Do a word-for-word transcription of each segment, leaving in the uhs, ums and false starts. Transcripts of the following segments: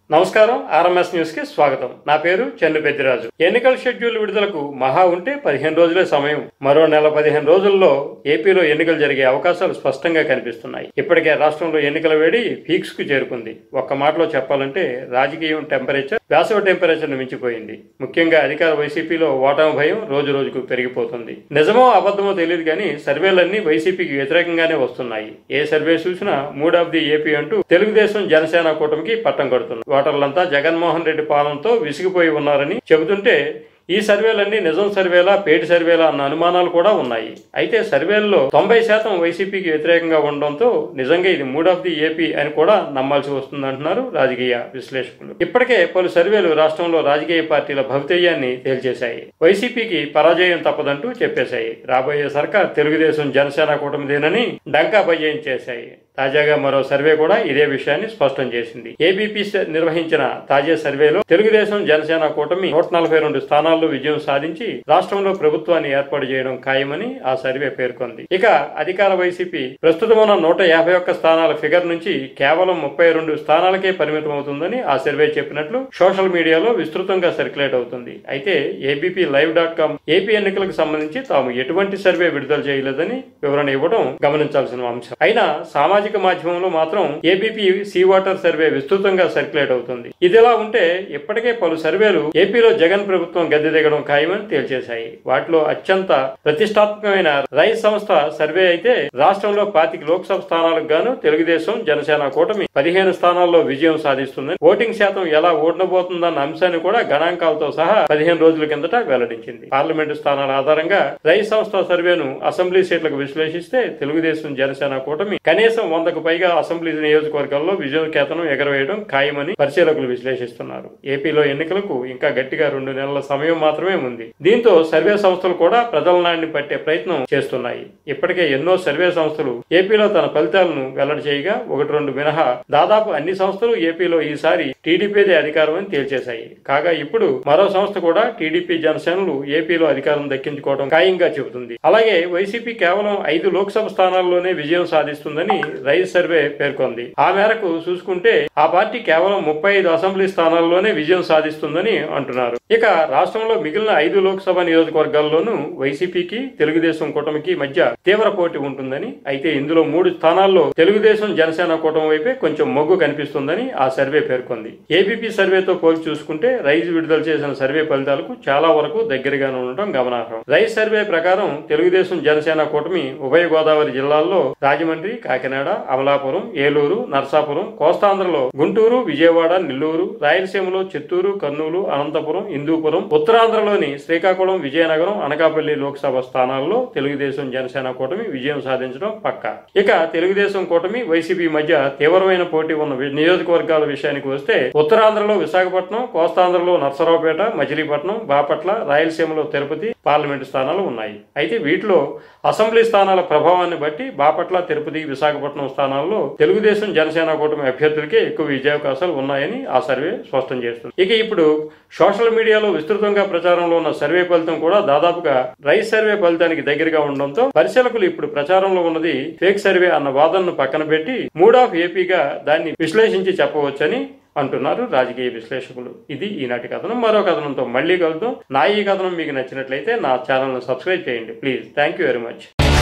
నమస్కారం RMS news కి స్వాగతం. నా పేరు చెన్ను పెద్దిరాజు. ఎన్నికల షెడ్యూల్ విడుదలకు మహా ఉంటే పదిహేను రోజులే సమయం. మరో నెల పదిహేను రోజుల్లో ఏపీలో ఎన్నికలు జరిగే అవకాశాలు స్పష్టంగా కనిపిస్తున్నాయి. ఇప్పటికే రాష్ట్రంలో ఎన్నికల వేడి పీక్స్ కు చేరుకుంది. ఒక్క మాటలో చెప్పాలంటే రాజకీయం టెంపరేచర్ వేసవి టెంపరేచర్ ను మించిపోయింది. ముఖ్యంగా అధికార వైసీపీలో ఓటమి భయం రోజు రోజుకు పెరిగిపోతుంది. నిజమో అబద్ధమో తెలియదు కానీ సర్వేలన్నీ వైసీపీకి వ్యతిరేకంగానే వస్తున్నాయి. ఏ సర్వే చూసినా మూడ్ ఆఫ్ ది ఏపీ అంటూ తెలుగుదేశం జనసేన కూటమికి పట్టం కడుతున్నారు. ఓటర్లంతా జగన్మోహన్ రెడ్డి పాలనతో విసిగిపోయి ఉన్నారని చెబుతుంటే ఈ సర్వేలన్నీ నిజం సర్వేలా పేటి సర్వేలా అన్న అనుమానాలు కూడా ఉన్నాయి. అయితే సర్వేల్లో తొంభై శాతం వైసీపీకి వ్యతిరేకంగా ఉండడంతో నిజంగా ఇది మూడ్ ఆఫ్ ది ఏపీ అని కూడా నమ్మాల్సి వస్తుందంటున్నారు రాజకీయ విశ్లేషకులు. ఇప్పటికే పలు సర్వేలు రాష్ట్రంలో రాజకీయ పార్టీల భవితవ్యాన్ని తేల్చేశాయి. వైసీపీకి పరాజయం తప్పదంటూ చెప్పేశాయి. రాబోయే సర్కార్ తెలుగుదేశం జనసేన కూటమిదేనని డంకా భయం చేశాయి. తాజాగా మరో సర్వే కూడా ఇదే విషయాన్ని స్పష్టం చేసింది. ఏబీపీ నిర్వహించిన తాజా సర్వేలో తెలుగుదేశం జనసేన కూటమి నూట నలభై రెండు స్థానాల్లో విజయం సాధించి రాష్ట్రంలో ప్రభుత్వాన్ని ఏర్పాటు చేయడం ఖాయమని ఆ సర్వే పేర్కొంది. ఇక అధికార వైసీపీ ప్రస్తుతం ఉన్న నూట యాభై ఒక్క స్థానాల ఫిగర్ నుంచి కేవలం ముప్పై రెండు స్థానాలకే పరిమితం అవుతుందని ఆ సర్వే చెప్పినట్లు సోషల్ మీడియాలో విస్తృతంగా సర్క్యులేట్ అవుతుంది. అయితే ABP live dot com AP ఎన్నికలకు సంబంధించి తాము ఎటువంటి సర్వే విడుదల చేయలేదని వివరణ ఇవ్వడం గమనించాల్సిన అంశం. అయినా సామాజిక మాధ్యమంలో మాత్రం ఏబీపీ సీ వాటర్ సర్వే విస్తృతంగా సర్క్యులేట్ అవుతుంది. ఇదిలా ఉంటే ఇప్పటికే పలు సర్వేలు ఏపీలో జగన్ ప్రభుత్వం గద్దె దిగడం ఖాయమని తేల్చేశాయి. వాటిలో అత్యంత ప్రతిష్టాత్మకమైన రైస్ సంస్థ సర్వే అయితే రాష్ట్రంలో పాతిక లోక్సభ స్థానాలకు గాను తెలుగుదేశం జనసేన కూటమి పదిహేను స్థానాల్లో విజయం సాధిస్తుందని, ఓటింగ్ శాతం ఎలా ఓడనబోతుందన్న అంశాన్ని కూడా గణాంకాలతో సహా పదిహేను రోజుల కిందట వెల్లడించింది. పార్లమెంటు స్థానాల ఆధారంగా రైస్ సంస్థ సర్వేను అసెంబ్లీ సీట్లకు విశ్లేషిస్తే తెలుగుదేశం జనసేన కూటమి కనీసం వందకు పైగా అసెంబ్లీ నియోజకవర్గాల్లో విజయకేతనం ఎగరవేయడం ఖాయమని పరిశీలకులు విశ్లేషిస్తున్నారు. ఏపీలో ఎన్నికలకు ఇంకా గట్టిగా రెండు నెలల సమయం మాత్రమే ఉంది. దీంతో సర్వే సంస్థలు కూడా ప్రజల నాడిని పట్టే ప్రయత్నం చేస్తున్నాయి. ఇప్పటికే ఎన్నో సర్వే సంస్థలు ఏపీలో తన ఫలితాలను వెల్లడి చేయగా ఒకటి రెండు మినహా దాదాపు అన్ని సంస్థలు ఏపీలో ఈసారి టీడీపీదే అధికారం అని తేల్చేశాయి. కాగా ఇప్పుడు మరో సంస్థ కూడా టీడీపీ జనసేనలు ఏపీలో అధికారం దక్కించుకోవడం ఖాయంగా చెబుతుంది. అలాగే వైసీపీ కేవలం ఐదు లోక్సభ స్థానాల్లోనే విజయం సాధిస్తుందని రైస్ సర్వే పేర్కొంది. ఆ మేరకు చూసుకుంటే ఆ పార్టీ కేవలం ముప్పై ఐదు అసెంబ్లీ స్థానాల్లోనే విజయం సాధిస్తుందని అంటున్నారు. ఇక రాష్ట్రంలో మిగిలిన ఐదు లోక్సభ నియోజకవర్గాల్లోనూ వైసీపీకి తెలుగుదేశం కూటమికి మధ్య తీవ్ర పోటీ ఉంటుందని, అయితే ఇందులో మూడు స్థానాల్లో తెలుగుదేశం జనసేన కూటమి వైపే కొంచెం మొగ్గు కనిపిస్తుందని ఆ సర్వే పేర్కొంది. ఏబీపీ సర్వేతో పోల్చి చూసుకుంటే రైస్ విడుదల చేసిన సర్వే ఫలితాలకు చాలా వరకు దగ్గరగానే ఉండటం గమనార్హం. రైస్ సర్వే ప్రకారం తెలుగుదేశం జనసేన కూటమి ఉభయ గోదావరి జిల్లాల్లో రాజమండ్రి, కాకినాడ, అమలాపురం, ఏలూరు, నర్సాపురం, కోస్తాంధ్రలో గుంటూరు, విజయవాడ, నెల్లూరు, రాయలసీమలో చిత్తూరు, కర్నూలు, అనంతపురం, హిందూపురం, ఉత్తరాంధ్రలోని శ్రీకాకుళం, విజయనగరం, అనకాపల్లి లోక్సభ స్థానాల్లో తెలుగుదేశం జనసేన కూటమి విజయం సాధించడం పక్కా. ఇక తెలుగుదేశం కూటమి వైసీపీ మధ్య తీవ్రమైన పోటీ ఉన్న నియోజకవర్గాల విషయానికి వస్తే ఉత్తరాంధ్రలో విశాఖపట్నం, కోస్తాంధ్రలో నర్సరావుపేట, మచిలీపట్నం, బాపట్ల, రాయలసీమలో తిరుపతి పార్లమెంటు స్థానాలు ఉన్నాయి. అయితే వీటిలో అసెంబ్లీ స్థానాల ప్రభావాన్ని బట్టి బాపట్ల, తిరుపతి, విశాఖపట్నం స్థానాల్లో తెలుగుదేశం జనసేన కూటమి అభ్యర్థులకే ఎక్కువ విజయావకాశాలు ఉన్నాయని ఆ సర్వే స్పష్టం చేస్తుంది. ఇక ఇప్పుడు సోషల్ మీడియాలో విస్తృతంగా ప్రచారంలో ఉన్న సర్వే ఫలితం కూడా దాదాపుగా రైస్ సర్వే ఫలితానికి దగ్గరగా ఉండడంతో పరిశీలకులు ఇప్పుడు ప్రచారంలో ఉన్నది ఫేక్ సర్వే అన్న వాదనను పక్కన పెట్టి మూడ్ ఆఫ్ ఏపీగా దాన్ని విశ్లేషించి చెప్పవచ్చని అంటున్నారు రాజకీయ విశ్లేషకులు. ఇది ఈనాటి కథనం. మరో కథనంతో మళ్ళీ కలుద్దాం. నా ఈ కథనం మీకు నచ్చినట్లయితే నా ఛానల్ ను సబ్స్క్రైబ్ చేయండి please. Thank you very much.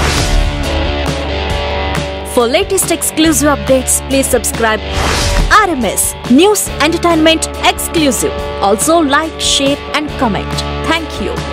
For latest exclusive updates, please subscribe R M S News Entertainment Exclusive. Also like, share and comment. Thank you.